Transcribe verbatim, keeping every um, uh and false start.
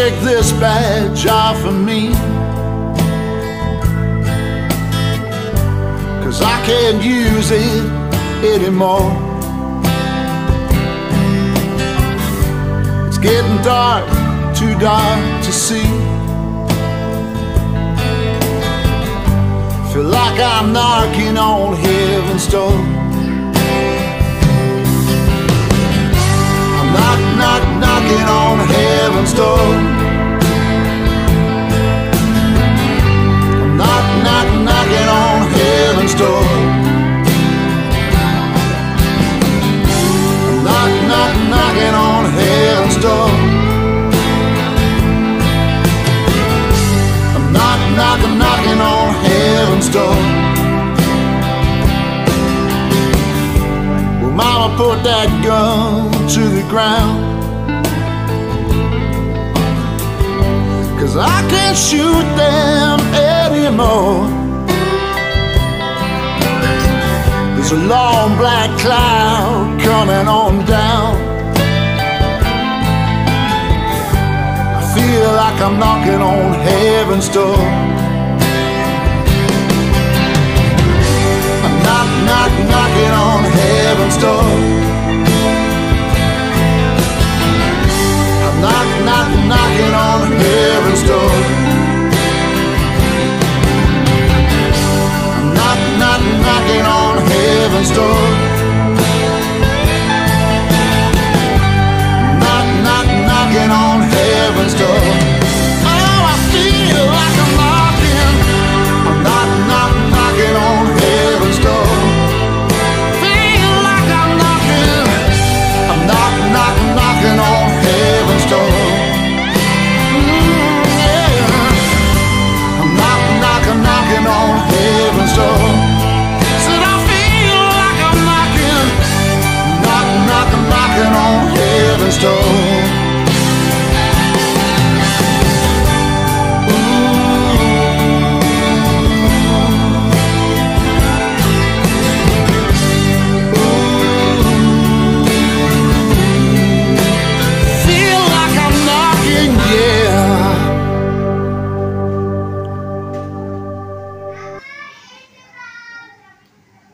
take this badge off of me, 'cause I can't use it anymore. It's getting dark, too dark to see. Feel like I'm knocking on heaven's door. I'm knock, knock, knocking on heaven's door. I'm knock, knock, knocking on heaven's door. I'm knock, knock, knocking on heaven's door. I'm knock, knock, knocking on heaven's door. Well, Mama put that gun to the ground, 'cause I can't shoot them anymore. There's a long black cloud coming on down. I feel like I'm knocking on heaven's door. I'm knock, knock, knocking on heaven's door. I'm knock, knock, knocking on heaven's door.